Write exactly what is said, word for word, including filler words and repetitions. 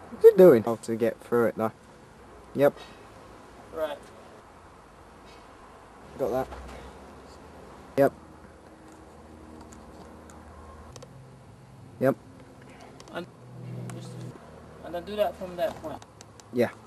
What are you doing? How to get through it though. Yep. Right. Got that. Yep. Yep. And, and then do that from that point. Yeah.